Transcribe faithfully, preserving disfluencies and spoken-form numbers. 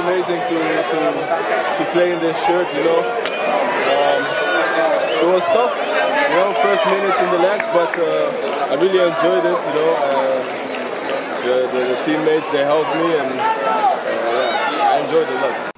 amazing to to to play in this shirt. You know, um, it was tough. You know, first minutes in the legs, but uh, I really enjoyed it. You know, uh, the, the the teammates they helped me, and uh, yeah, I enjoyed it a lot.